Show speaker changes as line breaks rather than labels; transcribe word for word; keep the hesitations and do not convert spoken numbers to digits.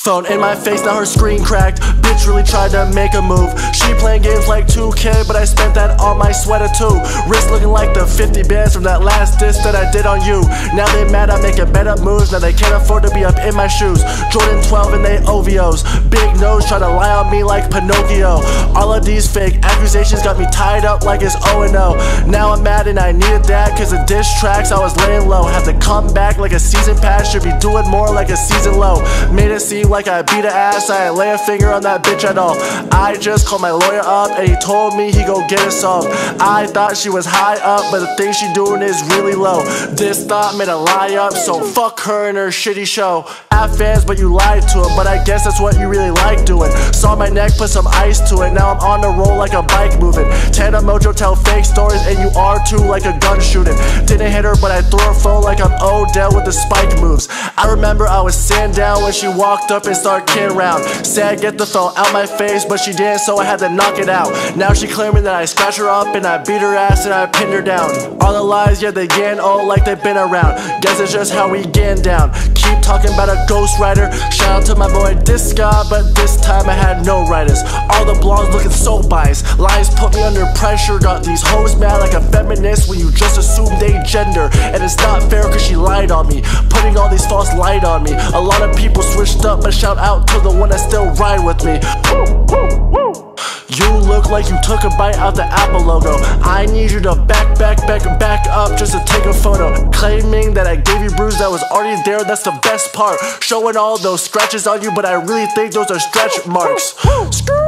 Phone in my face, now her screen cracked. Bitch really tried to make a move. She playing games like two K, but I spent that on my sweater too. Wrist looking like the fifty bands from that last diss that I did on you. Now they mad I'm making better moves, now they can't afford to be up in my shoes. Jordan twelve and they O V Os. Big nose try to lie on me like Pinocchio. All of these fake accusations got me tied up like it's O and O. Now I'm mad and I needed that, cause the diss tracks I was laying low. Have to come back like a season pass, should be doing more like a season low. Made it seem like I beat her ass, I ain't lay a finger on that bitch at all. I just called my lawyer up and he told me he go get us off. I thought she was high up, but the thing she doing is really low. This thought made a lie up, so fuck her and her shitty show. Have fans but you lied to him, but I guess that's what you really like doing. Saw my neck, put some ice to it, now I'm on the roll like a bike moving. Tana Mojo tell fake stories and you are too like a gun shooting. Didn't hit her but I threw her phone like I'm Odell with the spike moves. I remember I was sitting down when she walked up and started kidding around. Said get the phone out my face, but she didn't, so I had to knock it out. Now she claiming that I scratched her up and I beat her ass and I pinned her down. All the lies, yeah, they getting old like they've been around. Guess it's just how we getting down. Keep talking about a ghostwriter. Shout out to my boy this guy, but this time I had no writers. All the blogs looking so biased. Lies put me under pressure. Got these hoes mad like a feminist when you just assume they gender. And it's not fair cause she lied on me, putting all these false light on me. A lot of people switched up, but shout out to the one that still ride with me. Woo, woo, woo. You look like you took a bite out the Apple logo. I need you to back, back, back, back up just to take a photo. Claiming that I gave you bruise that was already there, that's the best part. Showing all those scratches on you, but I really think those are stretch marks.